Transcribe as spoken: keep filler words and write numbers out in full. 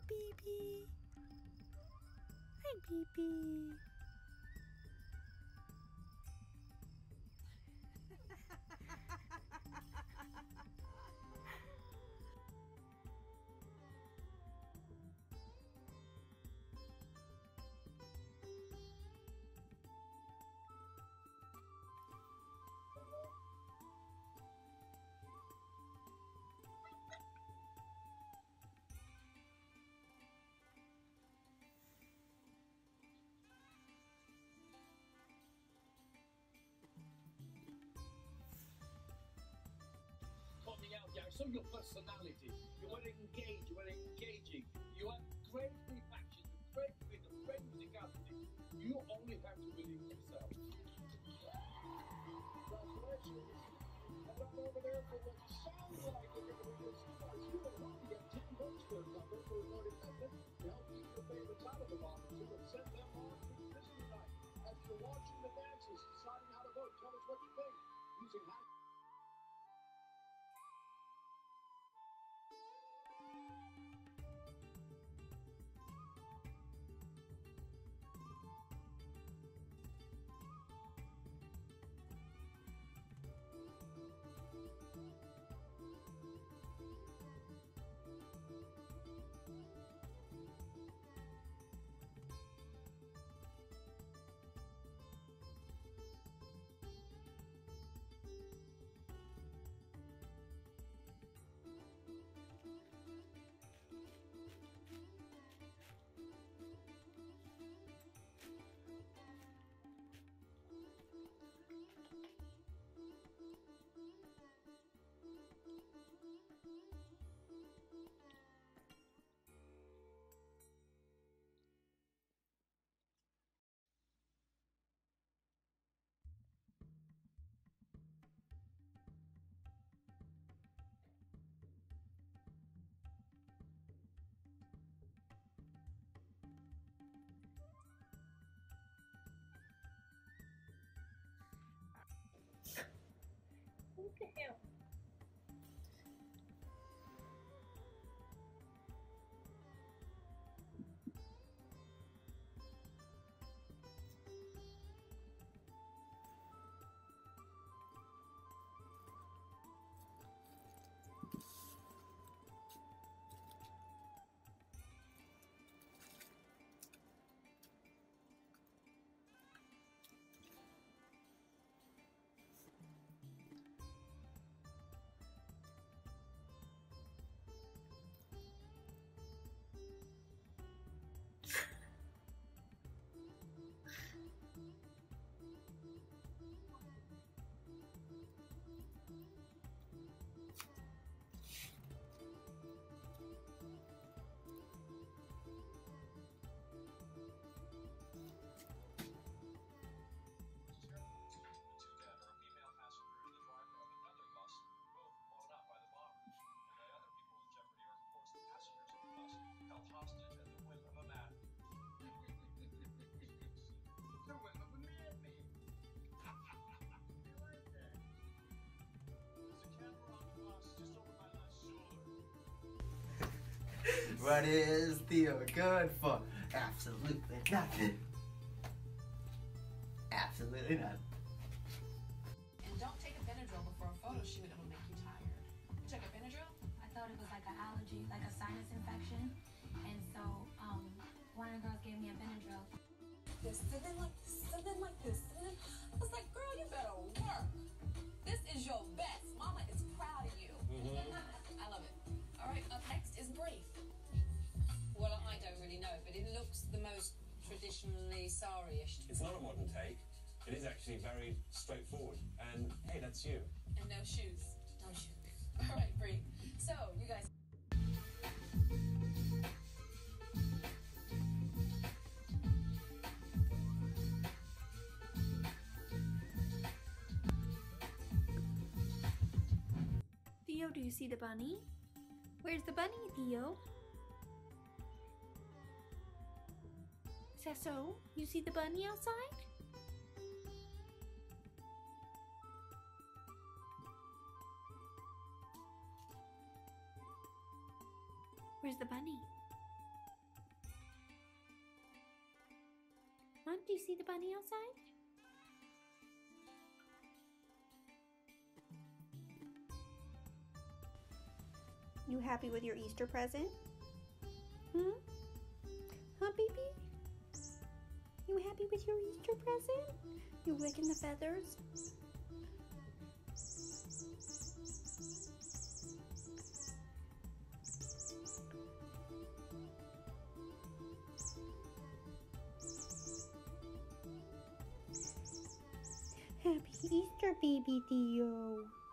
baby. Hi, baby. Coming out, yeah, I saw your personality. You were engaged, you were engaging. You had great reaction, great rhythm, great musicality. You only have to believe in yourself. Congratulations. Head on over there for what sounds like you're going to be your stars. You will want to get ten votes for a number for a voting method to help keep your favorites out of the bottom two and send them on to Disney night. As you're watching the dances, deciding how to vote, tell us what you think using hashtag. Look at him. Hostage at the whim of a man. The whim of a madman. I like that. There's a camera on the bus just over my left shoulder. What is Theo good for? Absolutely nothing. Absolutely nothing. And don't take a Benadryl before a photo shoot, it'll make you tired. You took a Benadryl? I thought it was like an allergy, like a sinus infection. And so um, one of the girls gave me a Benadryl. This, and then like this, and then like this. And then I was like, girl, you better work. This is your best. Mama is proud of you. Mm-hmm. I love it. All right, up next is brief. Well, I don't really know, but it looks the most traditionally sari-ish. It's not a modern take. It is actually very straightforward. And hey, that's you. And no shoes. No shoes. All right, brief. So, you guys. Theo, do you see the bunny? Where's the bunny, Theo? Is that so? You see the bunny outside? Where's the bunny? Mom, do you see the bunny outside? You happy with your Easter present? Hmm? Huh, baby? You happy with your Easter present? You licking the feathers? Happy Easter, baby Theo.